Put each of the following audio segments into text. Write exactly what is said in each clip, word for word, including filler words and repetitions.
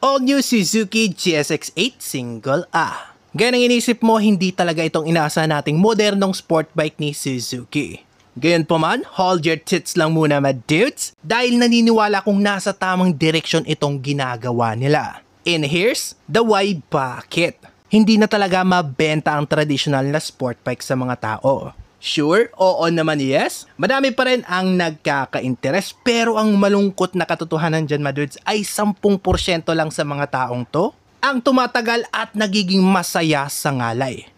all-new Suzuki G S X eight Single A. Gaya ng inisip mo, hindi talaga itong inaasahan nating modernong sport bike ni Suzuki. Gayon pa man, hold your tits lang muna my dudes, dahil naniniwala kong nasa tamang direksyon itong ginagawa nila. And here's the why bakit. Hindi na talaga mabenta ang traditional na sport bike sa mga tao. Sure, oo naman yes, madami pa rin ang nagkaka-interes, pero ang malungkot na katotohanan dyan madudes ay ten porsyento lang sa mga taong to ang tumatagal at nagiging masaya sa ngalay.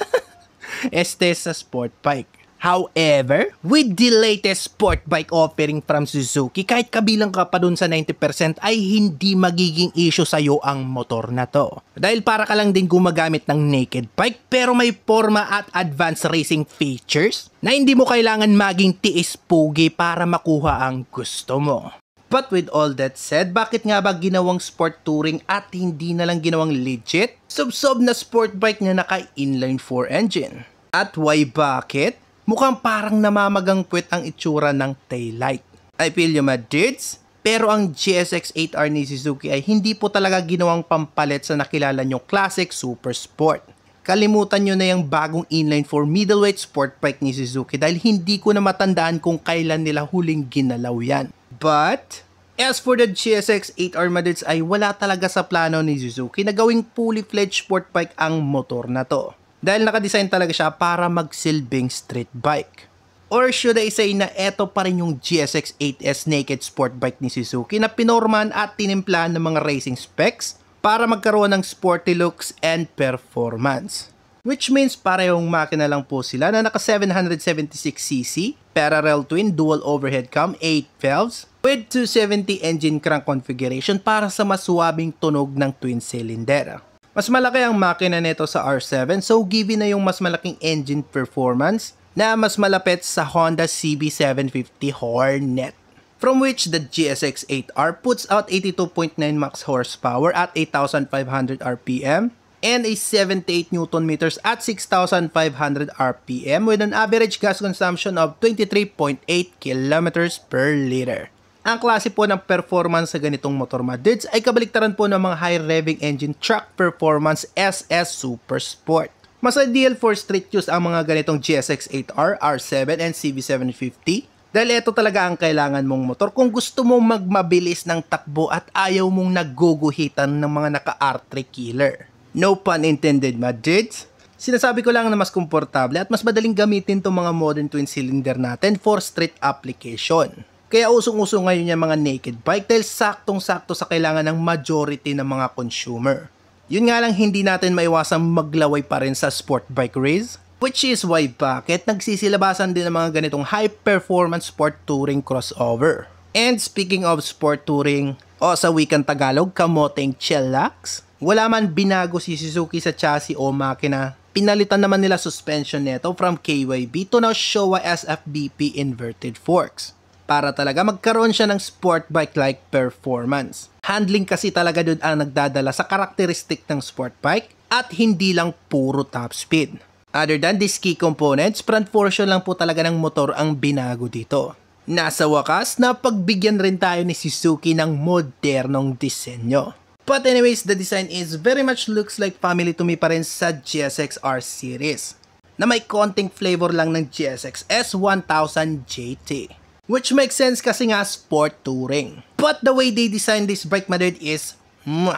Este sa sport bike. However, with the latest sport bike offering from Suzuki, kahit kabilang ka pa dun sa ninety percent ay hindi magiging issue sa'yo ang motor na to. Dahil para ka lang din gumagamit ng naked bike pero may forma at advanced racing features na hindi mo kailangan maging tiis pugi para makuha ang gusto mo. But with all that said, bakit nga ba ginawang sport touring at hindi na lang ginawang legit sub-sub na sport bike na naka-inline four engine? At why bakit? Mukhang parang namamagang puwet ang itsura ng taillight. I feel you my dudes, pero ang G S X eight R ni Suzuki ay hindi po talaga ginawang pampalit sa nakilala nyong classic super sport. Kalimutan nyo na yung bagong inline four middleweight sport bike ni Suzuki dahil hindi ko na matandaan kung kailan nila huling ginalaw yan. But, as for the G S X eight R my dudes ay wala talaga sa plano ni Suzuki na gawing fully fledged sport bike ang motor na to. Dahil nakadesign talaga siya para magsilbing street bike. Or should I say na eto pa rin yung G S X eight S naked sport bike ni Suzuki na pinorman at tinimplan ng mga racing specs para magkaroon ng sporty looks and performance. Which means parehong makina lang po sila na naka seven seventy-six c c, parallel twin dual overhead cam, eight valves, with two seventy engine crank configuration para sa masuwabing tunog ng twin cylinder. Mas malaki ang makina nito sa R seven, so given na yung mas malaking engine performance na mas malapit sa Honda C B seven fifty Hornet. From which the G S X eight R puts out eighty-two point nine max horsepower at eight thousand five hundred R P M and a seventy-eight newton meters at six thousand five hundred R P M with an average gas consumption of twenty-three point eight kilometers per liter. Ang klase po ng performance sa ganitong motor madudes ay kabaliktaran po ng mga high revving engine truck performance S S Super Sport. Mas ideal for street use ang mga ganitong G S X eight R, R seven and C B seven fifty dahil ito talaga ang kailangan mong motor kung gusto mong magmabilis ng takbo at ayaw mong naguguhitan ng mga naka-R three killer. No pun intended madudes. Sinasabi ko lang na mas komportable at mas madaling gamitin itong mga modern twin cylinder natin for street application. Kaya usong-uso ngayon yung mga naked bike dahil saktong-sakto sa kailangan ng majority ng mga consumer. Yun nga lang hindi natin maiwasang maglaway pa rin sa sport bike race, which is why bakit nagsisilabasan din ng mga ganitong high-performance sport touring crossover. And speaking of sport touring, o sa wikang Tagalog, kamoteng chillax, wala man binago si Suzuki sa chassis o makina, pinalitan naman nila suspension neto from K Y B to now Showa S F B P inverted forks. Para talaga magkaroon siya ng sport bike-like performance. Handling kasi talaga doon ang nagdadala sa karakteristik ng sport bike at hindi lang puro top speed. Other than these key components, front portion lang po talaga ng motor ang binago dito. Nasa wakas, napagbigyan rin tayo ni Suzuki ng modernong disenyo. But anyways, the design is very much looks like family to me pa rin sa G S X R series na may konting flavor lang ng G S X S one thousand J T. Which makes sense kasi nga sport touring. But the way they designed this bike madude is mwah,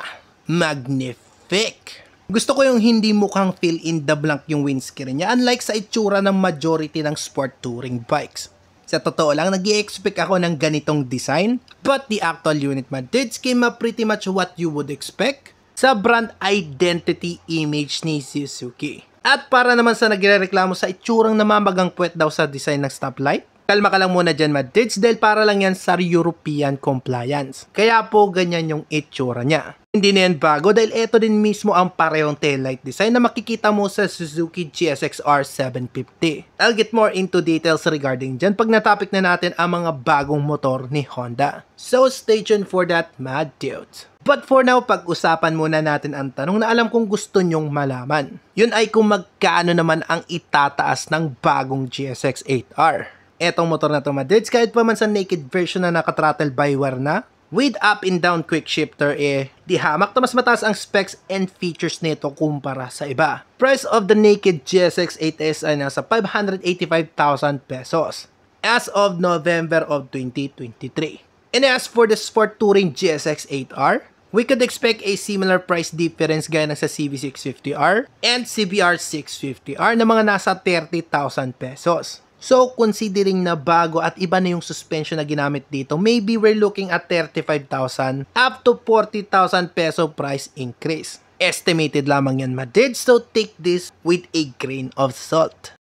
magnific. Gusto ko yung hindi mukhang fill in the blank yung windscreen niya unlike sa itsura ng majority ng sport touring bikes. Sa totoo lang, nag-i-expect ako ng ganitong design but the actual unit madudes came up pretty much what you would expect sa brand identity image ni Suzuki. At para naman sa nagrereklamo sa itsurang namamagang puwet daw sa design ng stoplight, kalma ka lang muna dyan madudes dahil para lang yan sa European compliance. Kaya po ganyan yung itsura niya. Hindi na yan bago dahil ito din mismo ang parehong taillight design na makikita mo sa Suzuki G S X R seven fifty. I'll get more into details regarding dyan pag natapik na natin ang mga bagong motor ni Honda. So stay tuned for that mad dudes. But for now, pag-usapan muna natin ang tanong na alam kong gusto nyong malaman. Yun ay kung magkano naman ang itataas ng bagong G S X eight R. Etong motor na to madudes, kahit pa man sa naked version na naka-throttle by wire na, with up and down quick shifter eh, di hamak na mas mataas ang specs and features nito kumpara sa iba. Price of the naked G S X eight S ay nasa five hundred eighty-five thousand pesos as of November of twenty twenty-three. And as for the sport touring G S X eight R, we could expect a similar price difference gaya ng sa C B six fifty R and C B R six fifty R na mga nasa thirty thousand pesos. So, considering na bago at iba na yung suspension na ginamit dito, maybe we're looking at thirty-five thousand up to forty thousand peso price increase. Estimated lamang yan, madrid, so take this with a grain of salt.